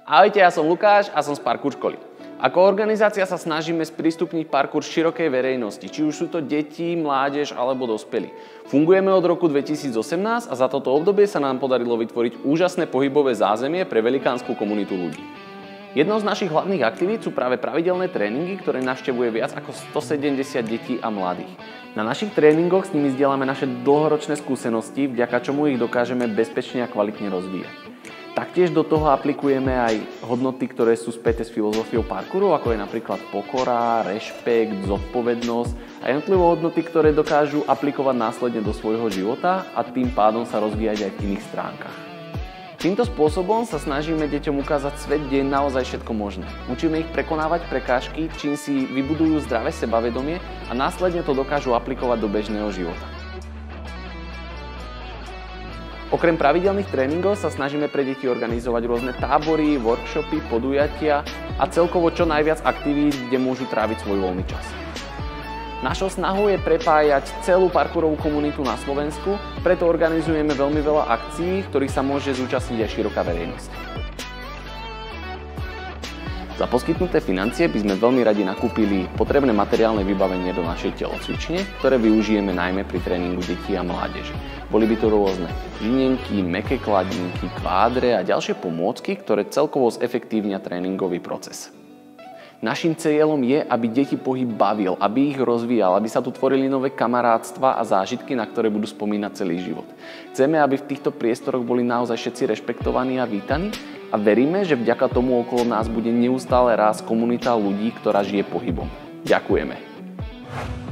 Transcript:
Ahojte, ja som Lukáš a som z Parkour školy. Ako organizácia sa snažíme sprístupniť parkour širokej verejnosti, či už sú to deti, mládež alebo dospelí. Fungujeme od roku 2018 a za toto obdobie sa nám podarilo vytvoriť úžasné pohybové zázemie pre velikánsku komunitu ľudí. Jednou z našich hlavných aktivít sú práve pravidelné tréningy, ktoré navštevuje viac ako 170 detí a mladých. Na našich tréningoch s nimi zdieľame naše dlhoročné skúsenosti, vďaka čomu ich dokážeme bezpečne a kvalitne rozvíjať. Taktiež do toho aplikujeme aj hodnoty, ktoré sú späté s filozofiou parkouru, ako je napríklad pokora, rešpekt, zodpovednosť a jednotlivé hodnoty, ktoré dokážu aplikovať následne do svojho života a tým pádom sa rozvíjať aj v iných stránkach. Týmto spôsobom sa snažíme deťom ukázať svet, kde je naozaj všetko možné. Učíme ich prekonávať prekážky, čím si vybudujú zdravé sebavedomie a následne to dokážu aplikovať do bežného života. Okrem pravidelných tréningov sa snažíme pre deti organizovať rôzne tábory, workshopy, podujatia a celkovo čo najviac aktivít, kde môžu tráviť svoj voľný čas. Našou snahou je prepájať celú parkourovú komunitu na Slovensku, preto organizujeme veľmi veľa akcií, ktorých sa môže zúčastniť aj široká verejnosť. Za poskytnuté financie by sme veľmi radi nakúpili potrebné materiálne vybavenie do našej telocvične, ktoré využijeme najmä pri tréningu detí a mládeže. Boli by to rôzne žinienky, mäkké kladinky, kvádre a ďalšie pomôcky, ktoré celkovo zefektívnia tréningový proces. Naším cieľom je, aby deti pohyb bavil, aby ich rozvíjal, aby sa tu tvorili nové kamarátstva a zážitky, na ktoré budú spomínať celý život. Chceme, aby v týchto priestoroch boli naozaj všetci rešpektovaní a vítaní a veríme, že vďaka tomu okolo nás bude neustále rásť komunita ľudí, ktorá žije pohybom. Ďakujeme.